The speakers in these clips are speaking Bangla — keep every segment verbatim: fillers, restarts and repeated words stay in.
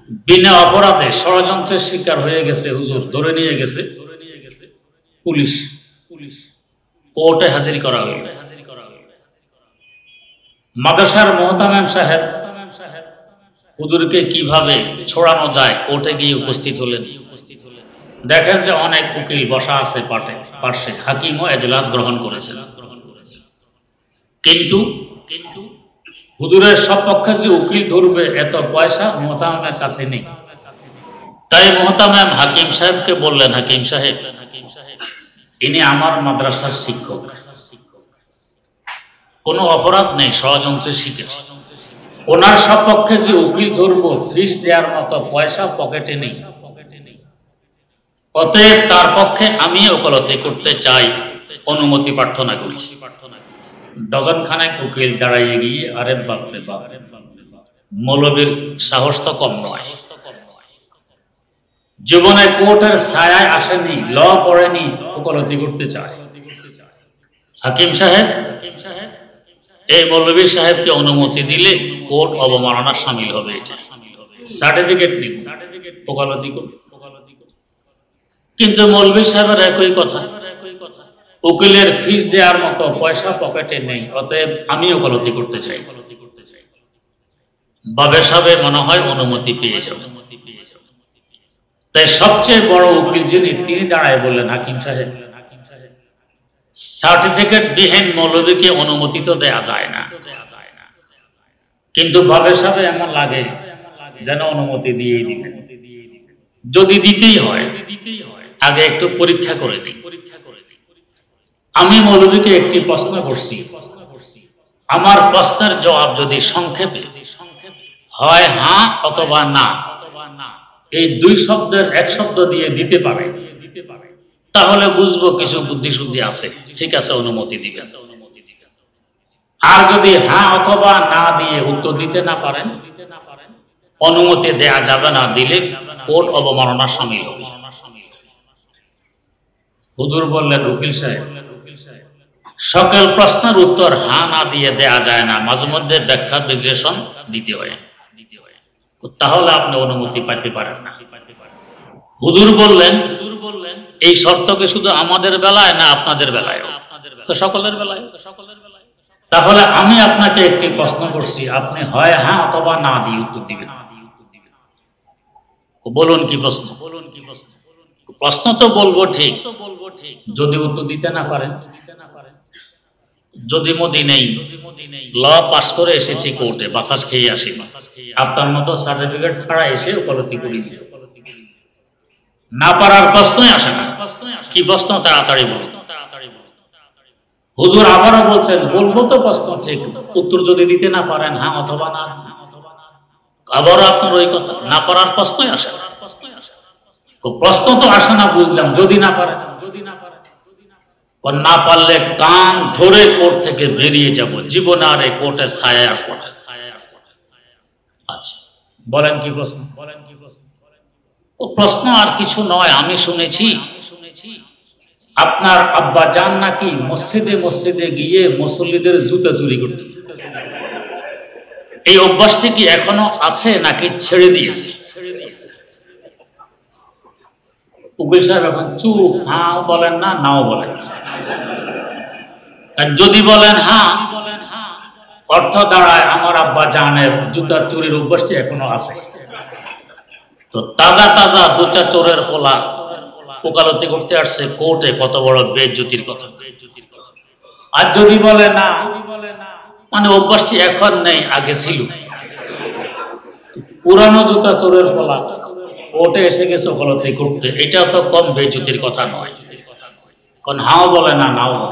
বিনা অপরাধে ষড়যন্ত্রের শিকার হয়ে গেছে, হুজুর ধরে নিয়ে গেছে পুলিশ, কোর্টে হাজির করা হইল। মাদ্রাসার মোহতামিম সাহেব হুজুরকে কিভাবে ছড়ানো যায় কোর্টে গিয়ে উপস্থিত হলেন। দেখেন যে অনেক উকিল বসা আছে পাটে পার্শ্বে, হাকিমও এজলাস গ্রহণ করেছেন, কিন্তু কিন্তু হুজুরের সপক্ষে যে উকিল ধরবে এত পয়সা মোহতামিমের কাছে নেই। তাই মোহতামিম হাকিম সাহেবকে বললেন, হাকিম সাহেব ইনি আমার মাদ্রাসার শিক্ষক, কোনো অপরাধ নেই, ষড়যন্ত্রের শিকার, ওনার সপক্ষে যে উকিল ধরবো ফিস দেওয়ার মতো পয়সা পকেটে নেই, অতএব তার পক্ষে আমি ওকালতি করতে চাই, অনুমতি প্রার্থনা করি। ডজন খানেক উকিল দাঁড়াইয়ে গিয়ে, আরে বাপরে বাপ, মৌলবীর সাহস তো কম নয়, জীবনে কোর্টের ছায়ায় আসেনি, ল পড়েনি, ওকালতি করতে চায়। হাকিম সাহেব এই মৌলবী সাহেবকে অনুমতি দিলে কোর্ট অবমাননা শামিল হবে, এটা সার্টিফিকেট নিব, ওকালতি করব। কিন্তু মৌলবী সাহেবের একই কথা, উকিলের ফিস দেওয়ার মতো পয়সা পকেটে নেই, অতএব আমি ওকালতি করতে চাই। বাবে সাহেব মনে হয় অনুমতি পেয়ে যাবে। তাই সবচেয়ে বড় উকিল যিনি, তিনি দাঁড়ায় বললেন, হাকিম সাহেব সার্টিফিকেট বিহীন মৌলবীকে অনুমতি তো দেয়া যায় না, কিন্তু বাবে সাহেব এমন লাগে যেন অনুমতি দিয়েই দিবেন। যদি দিতেই হয় আগে একটু পরীক্ষা করে দিই। আমি মৌলবীকে একটি প্রশ্ন করছি, আমার প্রশ্নের জবাব যদি সংক্ষেপে হয় হ্যাঁ অথবা না, এই দুই শব্দের এক শব্দ দিয়ে দিতে পারে, তাহলে বুঝবো কিছু বুদ্ধি শুদ্ধি আছে, ঠিক আছে অনুমতি দিবেন। আর যদি হ্যাঁ অথবা না দিয়ে উত্তর দিতে না পারেন, অনুমতি দেয়া যাবে না, দিলে কোর্ট অবমাননা শামিল হবে। হুজুর বললেন, উকিল সাহেব সকল প্রশ্নের উত্তর হ্যাঁ না দিয়ে দেয়া যায় না, মাঝে মধ্যে ব্যাখ্যা বিশ্লেষণ দিতে হয়, তাহলে আপনি অনুমতি পাইতে পারেন না। হুজুর বললেন, এই শর্তকে শুধু আমাদের বেলায় না আপনাদের বেলায়, সকলের বেলায়। তাহলে আমি আপনাকে একটি প্রশ্ন করছি, আপনি হয় হ্যাঁ অথবা না দিয়ে উত্তর দিবেন। বলুন কি প্রশ্ন? প্রশ্ন তো বলবো ঠিক, যদি উত্তর দিতে না পারেন, যদি মোদি নেই, ল পাস করে এসেছি কোর্টে, বাতাস খেয়ে আসি, আপনার মতো সার্টিফিকেট ছাড়া এসে ওকালতি করি, না পারার প্রশ্নই আসে না। কি প্রশ্ন? তাড়াতাড়ি বলুন। হুজুর আবারও বলছেন, বলবো তো প্রশ্ন ঠিক, উত্তর যদি দিতে না পারেন হ্যাঁ অথবা না, আবারও আপনার ওই কথা, না পারার প্রশ্নই আসে না। প্রশ্ন তো আসে না বুঝলাম, যদি না পারেন, না পারলে কান ধরে কোর্ট থেকে বেরিয়ে যাব, জীবনে আর এই কোর্টের ছায়ায় আসবো না। আচ্ছা বলেন কি প্রশ্ন? বলেন কি প্রশ্ন? ও প্রশ্ন আর কিছু নয়, আমি শুনেছি আপনার আব্বা জান নাকি মসজিদে মসজিদে গিয়ে মুসল্লিদের জুতা চুরি করতে, এই অভ্যাসটি কি এখনো আছে নাকি ছেড়ে দিয়েছে? উকিল সাহেব এখন চুপ, হ্যাঁ বলেন না, নাও বলেন না। যদি বলেন হ্যাঁ, অর্থ দাঁড়ায় আমার আব্বা জানের জুতা চুরির অভ্যাসটি এখনো আছে। তো তাজা তাজা দুটা চোরের পোলা ওকালতি করতে আসছে কোর্টে, কত বড় বেজ্জতির কথা। আর যদি বলে না, মানে অভ্যাসটি এখন নেই, আগে ছিল। পুরানো জুতা চোরের পোলা কোর্টে এসে গেছে ওকালতি করতে, এটা তো কম বেজ্জতির কথা নয়। কারণ হাও বলে না, নাও বলে।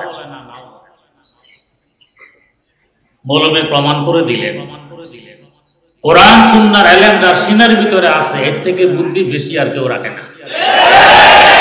মৌলবী প্রমাণ করে দিলেন, কোরআন সুন্নাহর ইলম যার সিনার ভিতরে আছে, এর থেকে বুদ্ধি বেশি আর কেউ রাখে না।